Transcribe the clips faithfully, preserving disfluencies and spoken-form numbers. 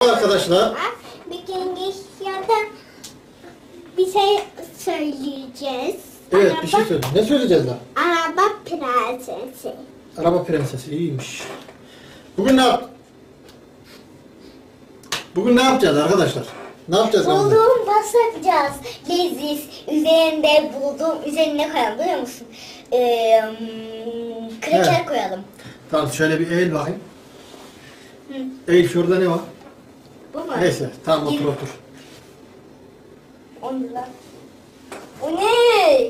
Arkadaşlar. Bugün ya bir şey söyleyeceğiz. Evet araba, bir şey söyle. Ne söyleyeceğiz lan? Araba prensesi. Araba prensesi iyiymiş. Bugün ne yap? Bugün ne yapacağız arkadaşlar? Ne yapacağız? Bulduğum pasta yapacağız. Leziz. Üzerinde bulduğum üzerine koyalım biliyor musun? Ee, kreker Evet. koyalım. Tamam şöyle bir eğil bakayım. Hı. Eğil şurada ne var? Bu mu? Neyse tamam otur Yirmi- otur. On lira. O ne?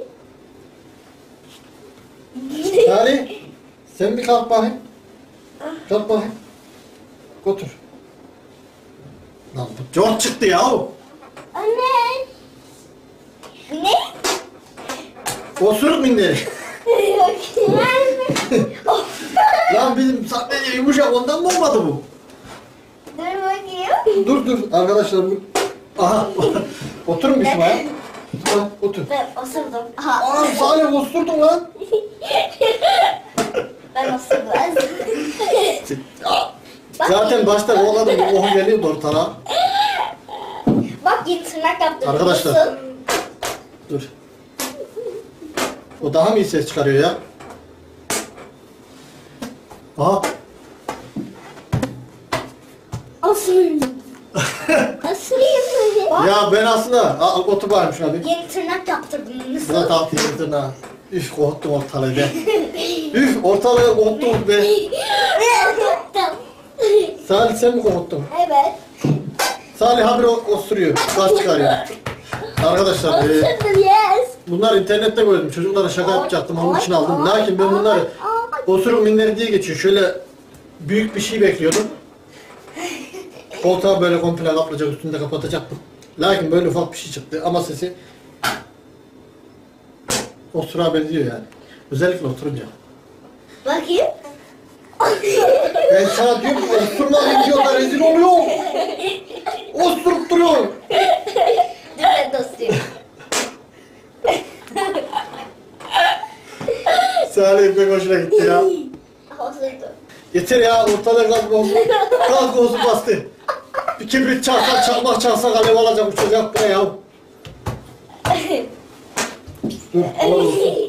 Salih sen bir kalk bakayım. Kalk bakayım. Otur. Lan bu çok çıktı ya. Anne. Ne? Osuruk minderi. Lan bizim sadece yumuşak ondan mı olmadı bu? Dur bakayım. Dur dur arkadaşlar bu. Aha. Oturun bir şuraya. Ha, otur. Ben osurdum. Aha. Anam Salih osurdun lan. Ben osurdum. Ya, zaten başta kovaladım. Bu ohum geliyordu ortalığa. Bak yeni tırnak yaptım. Arkadaşlar. biliyorsun. Dur. O daha mı iyi ses çıkarıyor ya? Aha. Osurdum. Osurdum böyle. Bak. Ya ben aslında Aa, otur bakayım şuna bir. Yeni tırnak yaptırdım. Nasıl? Buna da atayım tırnağı. Üf korktum ortalığı be. Üf ortalığı korktum be. Korktum. Salih sen mi korktun? Evet. Salih habire o- osuruyor. Gaz çıkarıyor. Arkadaşlar e, Osurdum yes. bunlar internette gördüm. Çocuklara şaka yapacaktım. Onun için aldım. Lakin ben bunları osuruk minleri diye geçiyor. Şöyle büyük bir şey bekliyordum. Koltuğa böyle komple kaplayacak üstünde kapatacaktım. Lakin böyle ufak bir şey çıktı. Ama sesi osura benziyor yani. Özellikle oturunca. Bakayım. Ben sana diyorum ki osurma videoda rezil oluyor. Osurup duruyor. Dur ben de osuruyorum. Salih pek hoşuna gitti ya. Osurdum. Yeter ya ortalığı gaz bozu. Gaz bozu bastı. Bir kibrit çaksak çakmak çaksak alev alacak uçacak buraya ya. Dur alalım.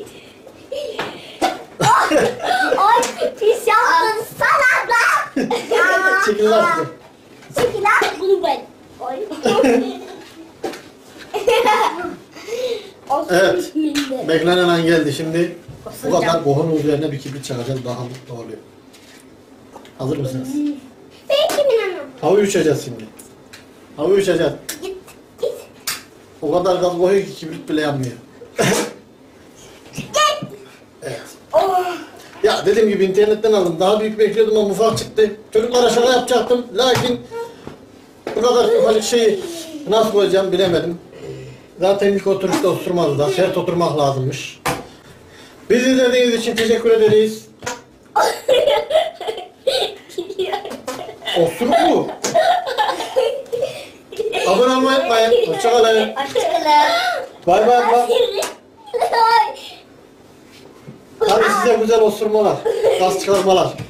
Ay pis yaptın salak lan. Çekil lan şuradan. Çekil lan bunu ben. Ay. Evet. Minnet. Beklenen an geldi şimdi. Bu Osuracağım. kadar kohun üzerine bir kibrit çakacağız bakalım ne oluyor. Hazır mısınız? Peki minnet. Havayı uçacağız şimdi. Havayı uçacağız. Git git. O kadar gaz koyuyor ki kibrit bile yanmıyor. Evet. Oh. Ya dediğim gibi internetten aldım. Daha büyük bekliyordum ama ufak çıktı. Çocuklara şaka yapacaktım. Lakin bu kadar ufacık şeyi nasıl koyacağım bilemedim. Zaten ilk oturuşta oturmadı da. Sert oturmak lazımmış. Bizi izlediğiniz için teşekkür ederiz. Osuruk mu? Abone olmayı unutmayın. Hoşçakalın. Hoşçakalın. Bay bay. bay. Ay. Hadi size güzel osurmalar. Gaz çıkarmalar.